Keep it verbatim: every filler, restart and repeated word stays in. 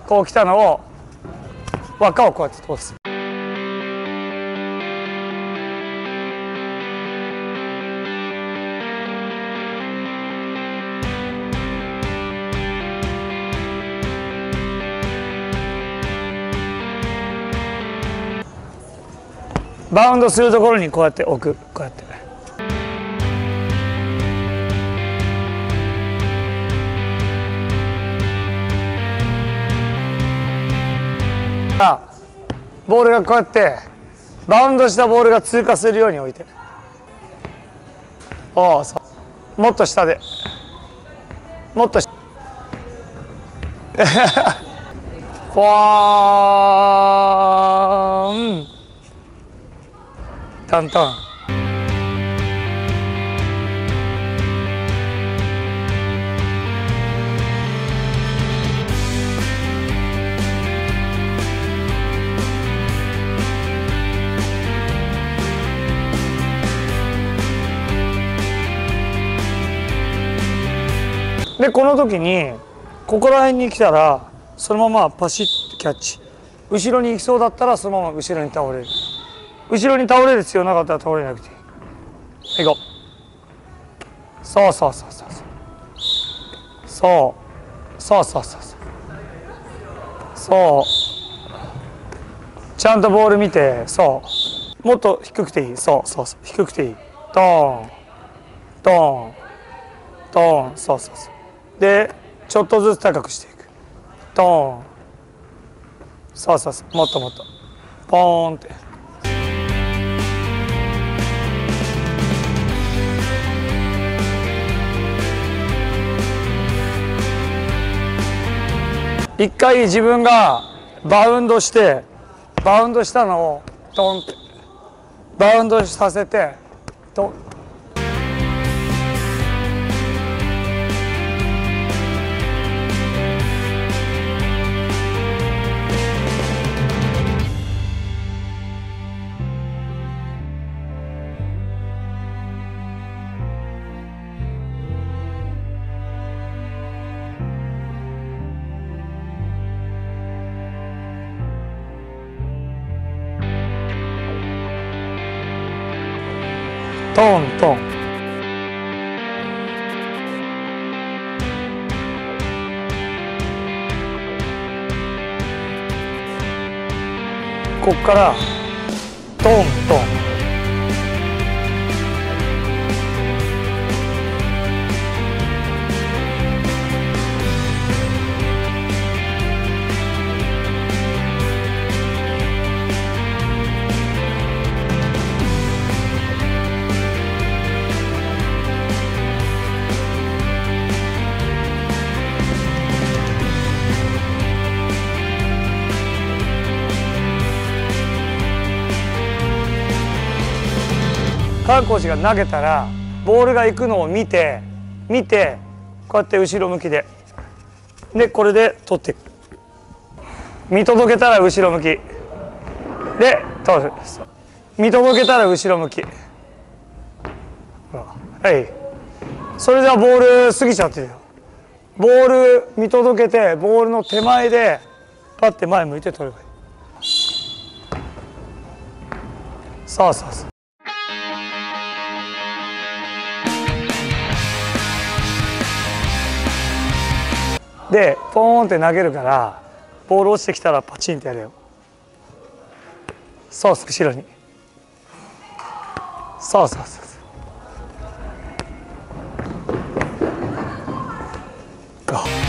こう来たのを輪っかをこうやって通す。バウンドするところにこうやって置く、こうやって。ボールがこうやってバウンドしたボールが通過するように置いて、おお、そうもっと下で、もっと下フォーンタンタン。でこの時にここら辺に来たらそのままパシッとキャッチ、後ろに行きそうだったらそのまま後ろに倒れる、後ろに倒れる必要なかったら倒れなくていい。はい、行こう。そうそうそうそうそうそうそうそうそう、ちゃんとボール見て、そうもっと低くていい、そうそうそう低くていい、ドーンドーンドーン、そうそうそうでちょっとずつ高くしていく、ドーン、そうそうそう、もっともっとポーンって。一回自分がバウンドしてバウンドしたのをドンってバウンドさせてドン。トントン。こっからトントン。川コーチが投げたらボールが行くのを見て見てこうやって後ろ向きででこれで取っていく、見届けたら後ろ向きで取る、見届けたら後ろ向き、はい、それじゃボール過ぎちゃってるよ。ボール見届けてボールの手前でパッて前向いて取ればいい。そうそうそう。でポーンって投げるからボール落ちてきたらパチンってやれよ。そう後ろに、そうそうそうそう。